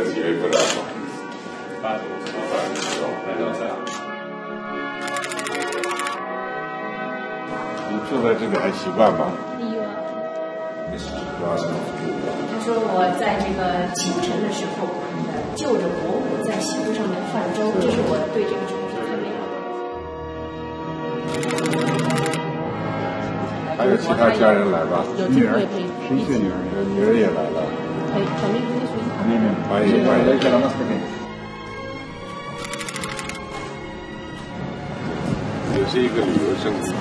几位部长吗？85来到这。你住在这里还习惯吗？ 他说我在这个清晨的时候，就着国母在西湖上面泛舟，这是我对这个城市特别好。 还有其他家人来吧？ 有机会可以谁是女儿？女儿也来了。 肯定是欢迎欢迎。也是一个旅游胜地。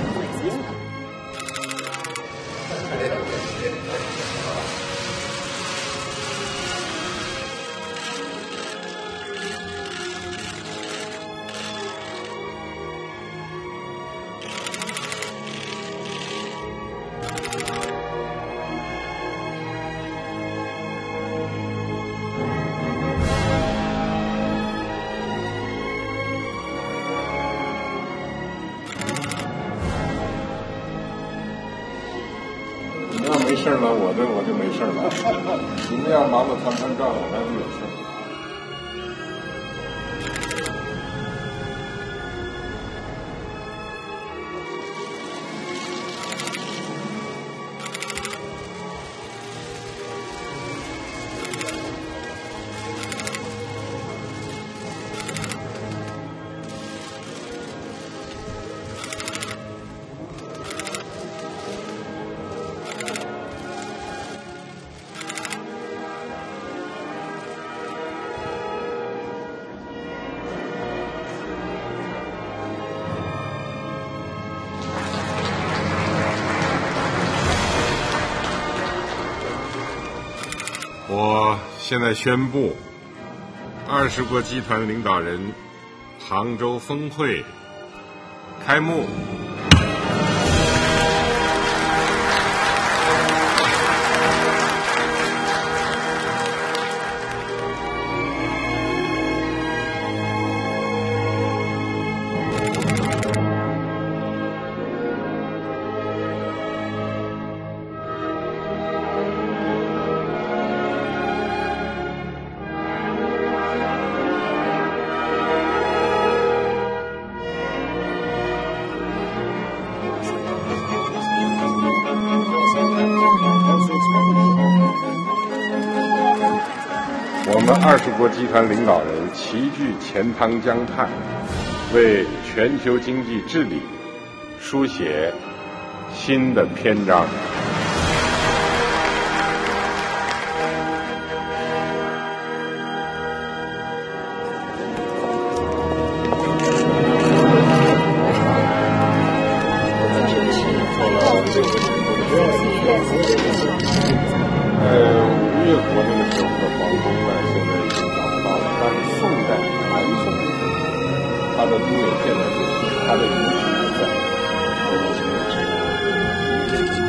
你要没事了，我就没事了。你们要忙着团照，我还是有事。我现在宣布，20国集团领导人杭州峰会开幕。我们20国集团领导人齐聚钱塘江畔，为全球经济治理书写新的篇章。5月国那个时候的皇宫呢，现在已经找不到了，但是宋代南宋它的都有现在就是它的遗址还在，我们现在知道。